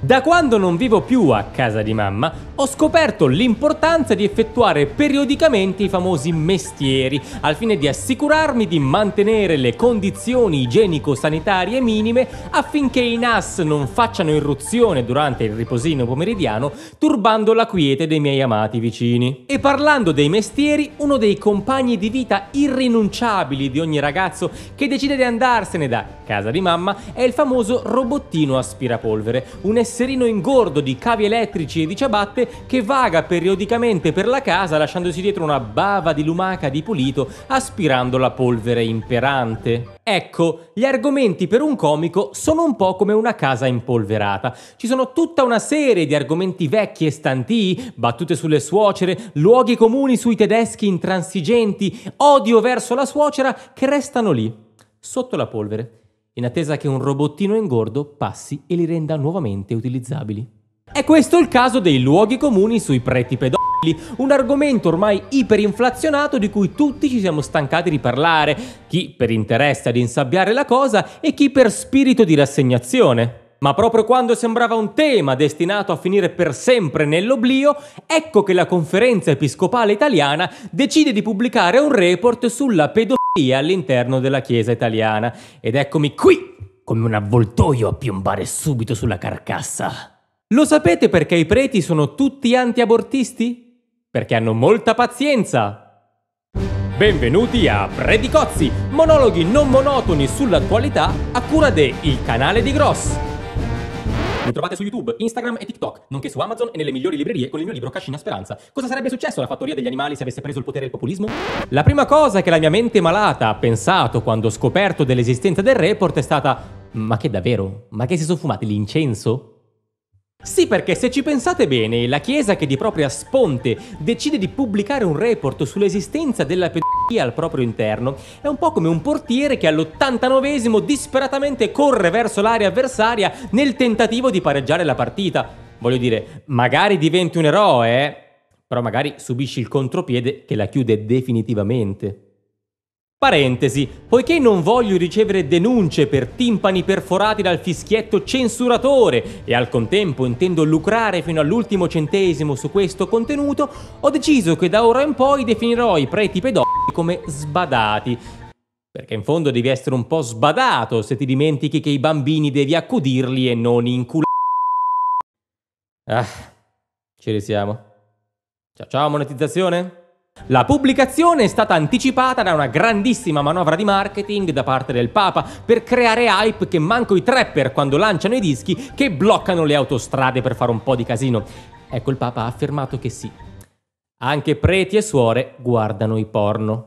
Da quando non vivo più a casa di mamma, ho scoperto l'importanza di effettuare periodicamente i famosi mestieri, al fine di assicurarmi di mantenere le condizioni igienico-sanitarie minime affinché i NAS non facciano irruzione durante il riposino pomeridiano, turbando la quiete dei miei amati vicini. E parlando dei mestieri, uno dei compagni di vita irrinunciabili di ogni ragazzo che decide di andarsene da casa di mamma è il famoso robottino aspirapolvere, un esserino ingordo di cavi elettrici e di ciabatte che vaga periodicamente per la casa lasciandosi dietro una bava di lumaca di pulito aspirando la polvere imperante. Ecco, gli argomenti per un comico sono un po' come una casa impolverata. Ci sono tutta una serie di argomenti vecchi e stantii, battute sulle suocere, luoghi comuni sui tedeschi intransigenti, odio verso la suocera che restano lì, sotto la polvere, in attesa che un robottino ingordo passi e li renda nuovamente utilizzabili. È questo il caso dei luoghi comuni sui preti pedofili, un argomento ormai iperinflazionato di cui tutti ci siamo stancati di parlare, chi per interesse ad insabbiare la cosa e chi per spirito di rassegnazione. Ma proprio quando sembrava un tema destinato a finire per sempre nell'oblio, ecco che la Conferenza Episcopale Italiana decide di pubblicare un report sulla pedofilia all'interno della Chiesa italiana. Ed eccomi qui, come un avvoltoio a piombare subito sulla carcassa. Lo sapete perché i preti sono tutti anti-abortisti? Perché hanno molta pazienza. Benvenuti a Predicozzi, monologhi non monotoni sull'attualità a cura de Il Canale di Gross. Mi trovate su YouTube, Instagram e TikTok, nonché su Amazon e nelle migliori librerie con il mio libro Cascina Speranza. Cosa sarebbe successo alla fattoria degli animali se avesse preso il potere il populismo? La prima cosa che la mia mente malata ha pensato quando ho scoperto dell'esistenza del report è stata: ma che davvero? Ma che si sono fumati l'incenso? Sì, perché se ci pensate bene, la Chiesa che di propria sponte decide di pubblicare un report sull'esistenza della pedofilia al proprio interno è un po' come un portiere che all'89esimo disperatamente corre verso l'area avversaria nel tentativo di pareggiare la partita. Voglio dire, magari diventi un eroe, però magari subisci il contropiede che la chiude definitivamente. Parentesi, poiché non voglio ricevere denunce per timpani perforati dal fischietto censuratore e al contempo intendo lucrare fino all'ultimo centesimo su questo contenuto, ho deciso che da ora in poi definirò i preti pedofili come sbadati. Perché in fondo devi essere un po' sbadato se ti dimentichi che i bambini devi accudirli e non inculare. Ci risiamo. Ciao monetizzazione? La pubblicazione è stata anticipata da una grandissima manovra di marketing da parte del Papa per creare hype che manco i trapper quando lanciano i dischi che bloccano le autostrade per fare un po' di casino. Ecco, il Papa ha affermato che sì, anche preti e suore guardano i porno.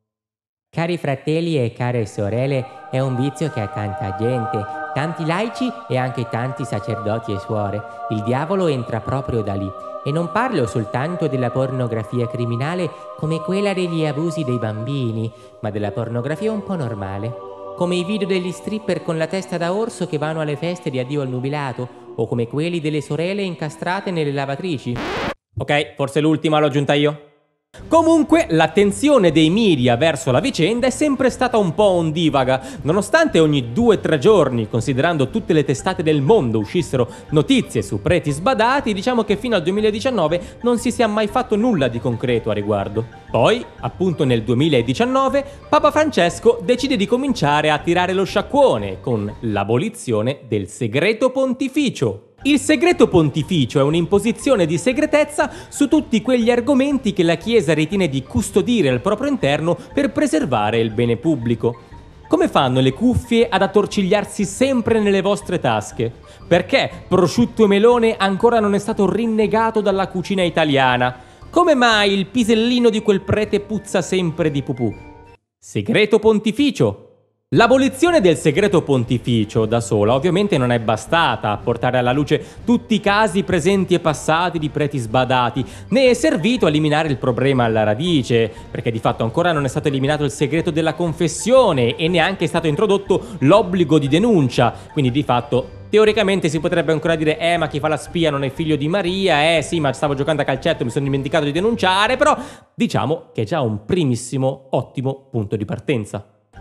Cari fratelli e care sorelle, è un vizio che ha tanta gente, tanti laici e anche tanti sacerdoti e suore. Il diavolo entra proprio da lì. E non parlo soltanto della pornografia criminale come quella degli abusi dei bambini, ma della pornografia un po' normale. Come i video degli stripper con la testa da orso che vanno alle feste di addio al nubilato, o come quelli delle sorelle incastrate nelle lavatrici. Ok, forse l'ultima l'ho aggiunta io. Comunque, l'attenzione dei media verso la vicenda è sempre stata un po' ondivaga, nonostante ogni 2-3 giorni, considerando tutte le testate del mondo, uscissero notizie su preti sbadati, diciamo che fino al 2019 non si sia mai fatto nulla di concreto a riguardo. Poi, appunto nel 2019, Papa Francesco decide di cominciare a tirare lo sciacquone con l'abolizione del segreto pontificio. Il segreto pontificio è un'imposizione di segretezza su tutti quegli argomenti che la Chiesa ritiene di custodire al proprio interno per preservare il bene pubblico. Come fanno le cuffie ad attorcigliarsi sempre nelle vostre tasche? Perché prosciutto e melone ancora non è stato rinnegato dalla cucina italiana? Come mai il pisellino di quel prete puzza sempre di pupù? Segreto pontificio! L'abolizione del segreto pontificio da sola ovviamente non è bastata a portare alla luce tutti i casi presenti e passati di preti sbadati, né è servito a eliminare il problema alla radice, perché di fatto ancora non è stato eliminato il segreto della confessione e neanche è stato introdotto l'obbligo di denuncia, quindi di fatto teoricamente si potrebbe ancora dire ma chi fa la spia non è figlio di Maria, sì ma stavo giocando a calcetto e mi sono dimenticato di denunciare, però diciamo che è già un primissimo ottimo punto di partenza.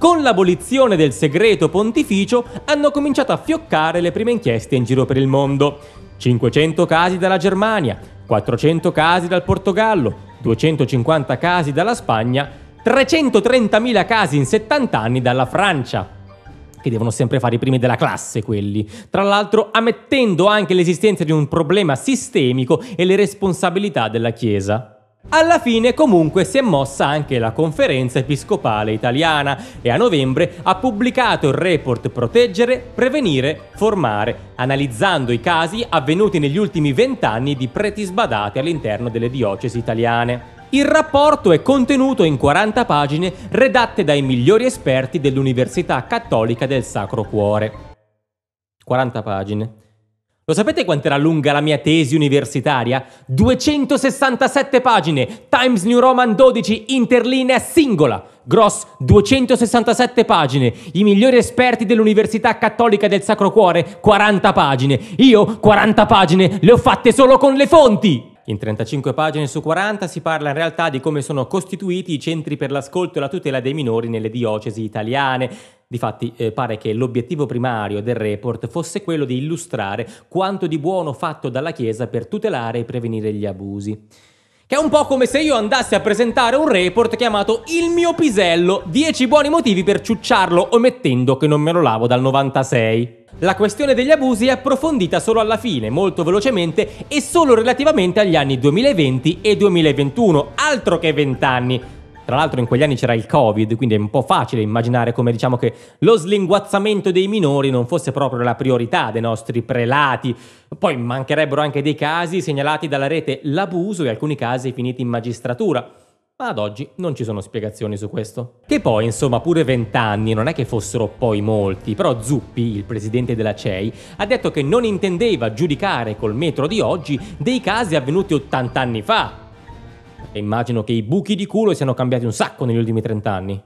Con l'abolizione del segreto pontificio hanno cominciato a fioccare le prime inchieste in giro per il mondo. 500 casi dalla Germania, 400 casi dal Portogallo, 250 casi dalla Spagna, 330.000 casi in 70 anni dalla Francia. Che devono sempre fare i primi della classe quelli, tra l'altro ammettendo anche l'esistenza di un problema sistemico e le responsabilità della Chiesa. Alla fine comunque si è mossa anche la Conferenza Episcopale Italiana e a novembre ha pubblicato il report Proteggere, Prevenire, Formare, analizzando i casi avvenuti negli ultimi 20 anni di preti sbadati all'interno delle diocesi italiane. Il rapporto è contenuto in 40 pagine redatte dai migliori esperti dell'Università Cattolica del Sacro Cuore. 40 pagine. Lo sapete quanto era lunga la mia tesi universitaria? 267 pagine, Times New Roman 12, interlinea singola. Gross, 267 pagine. I migliori esperti dell'Università Cattolica del Sacro Cuore, 40 pagine. Io, 40 pagine, le ho fatte solo con le fonti! In 35 pagine su 40 si parla in realtà di come sono costituiti i centri per l'ascolto e la tutela dei minori nelle diocesi italiane. Difatti pare che l'obiettivo primario del report fosse quello di illustrare quanto di buono fatto dalla Chiesa per tutelare e prevenire gli abusi. Che è un po' come se io andassi a presentare un report chiamato Il mio pisello, 10 buoni motivi per ciucciarlo omettendo che non me lo lavo dal 96. La questione degli abusi è approfondita solo alla fine, molto velocemente e solo relativamente agli anni 2020 e 2021, altro che 20 anni. Tra l'altro in quegli anni c'era il Covid, quindi è un po' facile immaginare come diciamo che lo slinguazzamento dei minori non fosse proprio la priorità dei nostri prelati. Poi mancherebbero anche dei casi segnalati dalla rete l'abuso e alcuni casi finiti in magistratura. Ma ad oggi non ci sono spiegazioni su questo. Che poi, insomma, pure 20 anni non è che fossero poi molti, però Zuppi, il presidente della CEI, ha detto che non intendeva giudicare col metro di oggi dei casi avvenuti 80 anni fa. E immagino che i buchi di culo siano cambiati un sacco negli ultimi 30 anni.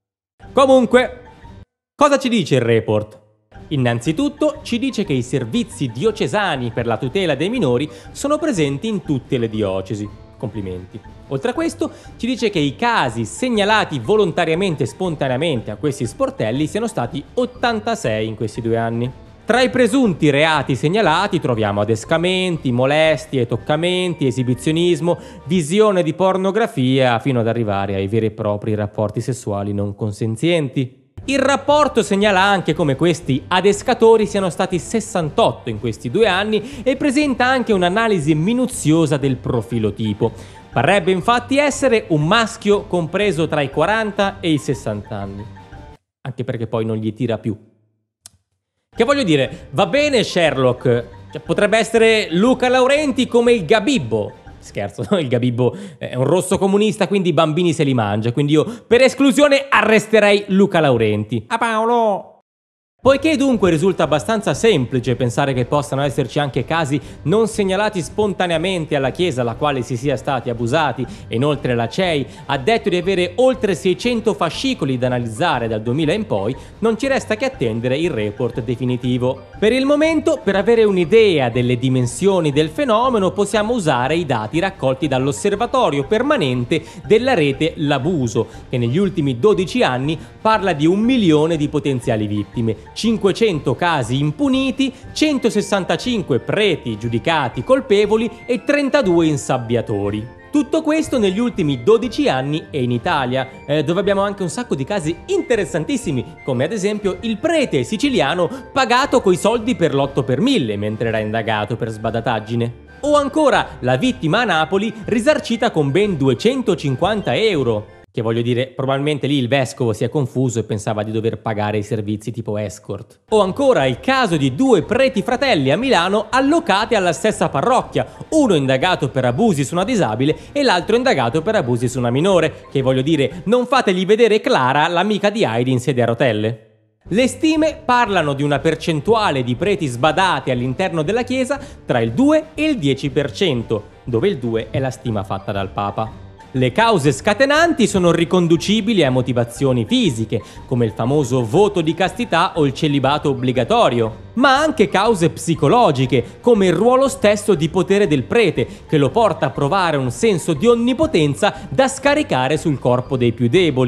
Comunque, cosa ci dice il report? Innanzitutto ci dice che i servizi diocesani per la tutela dei minori sono presenti in tutte le diocesi. Complimenti. Oltre a questo, ci dice che i casi segnalati volontariamente e spontaneamente a questi sportelli siano stati 86 in questi 2 anni. Tra i presunti reati segnalati troviamo adescamenti, molestie, toccamenti, esibizionismo, visione di pornografia, fino ad arrivare ai veri e propri rapporti sessuali non consenzienti. Il rapporto segnala anche come questi adescatori siano stati 68 in questi 2 anni e presenta anche un'analisi minuziosa del profilo tipo. Parrebbe infatti essere un maschio compreso tra i 40 e i 60 anni. Anche perché poi non gli tira più. Che voglio dire, va bene Sherlock, potrebbe essere Luca Laurenti come il Gabibbo. Scherzo, il Gabibbo è un rosso comunista, quindi i bambini se li mangia, quindi io per esclusione arresterei Luca Laurenti. A Paolo! Poiché dunque risulta abbastanza semplice pensare che possano esserci anche casi non segnalati spontaneamente alla Chiesa alla quale si sia stati abusati, e inoltre la CEI ha detto di avere oltre 600 fascicoli da analizzare dal 2000 in poi, non ci resta che attendere il report definitivo. Per il momento, per avere un'idea delle dimensioni del fenomeno, possiamo usare i dati raccolti dall'Osservatorio Permanente della Rete L'Abuso, che negli ultimi 12 anni parla di 1 milione di potenziali vittime, 500 casi impuniti, 165 preti giudicati colpevoli e 32 insabbiatori. Tutto questo negli ultimi 12 anni e in Italia, dove abbiamo anche un sacco di casi interessantissimi, come ad esempio il prete siciliano pagato coi soldi per l'8 per 1000 mentre era indagato per sbadataggine. O ancora la vittima a Napoli risarcita con ben 250 euro. Che voglio dire, probabilmente lì il vescovo si è confuso e pensava di dover pagare i servizi tipo escort. O ancora il caso di 2 preti fratelli a Milano allocati alla stessa parrocchia, uno indagato per abusi su una disabile e l'altro indagato per abusi su una minore, che voglio dire, non fategli vedere Clara, l'amica di Heidi in sedia a rotelle. Le stime parlano di una percentuale di preti sbadati all'interno della Chiesa tra il 2 e il 10%, dove il 2 è la stima fatta dal Papa. Le cause scatenanti sono riconducibili a motivazioni fisiche, come il famoso voto di castità o il celibato obbligatorio, ma anche cause psicologiche, come il ruolo stesso di potere del prete, che lo porta a provare un senso di onnipotenza da scaricare sul corpo dei più deboli.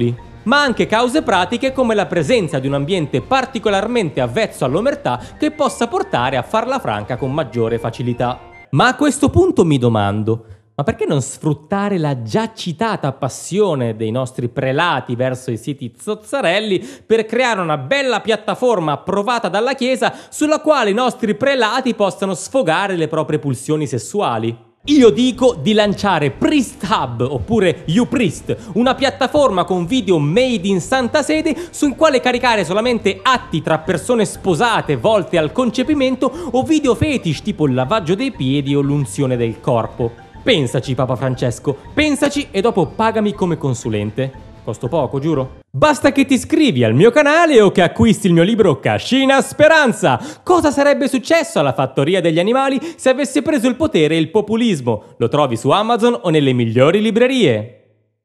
ma anche cause pratiche come la presenza di un ambiente particolarmente avvezzo all'omertà che possa portare a farla franca con maggiore facilità. Ma a questo punto mi domando: ma perché non sfruttare la già citata passione dei nostri prelati verso i siti zozzarelli per creare una bella piattaforma approvata dalla Chiesa sulla quale i nostri prelati possano sfogare le proprie pulsioni sessuali? Io dico di lanciare Priest Hub oppure YouPriest, una piattaforma con video made in Santa Sede sul quale caricare solamente atti tra persone sposate volte al concepimento o video fetish tipo il lavaggio dei piedi o l'unzione del corpo. Pensaci, Papa Francesco, pensaci e dopo pagami come consulente. Costo poco, giuro. Basta che ti iscrivi al mio canale o che acquisti il mio libro Cascina Speranza. Cosa sarebbe successo alla fattoria degli animali se avesse preso il potere il populismo? Lo trovi su Amazon o nelle migliori librerie.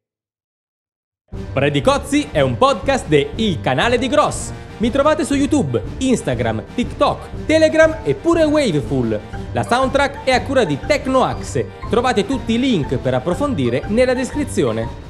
Predicozzi è un podcast de Il Canale di Gross. Mi trovate su YouTube, Instagram, TikTok, Telegram e pure Waveful. La soundtrack è a cura di Tecnoaxe. Trovate tutti i link per approfondire nella descrizione.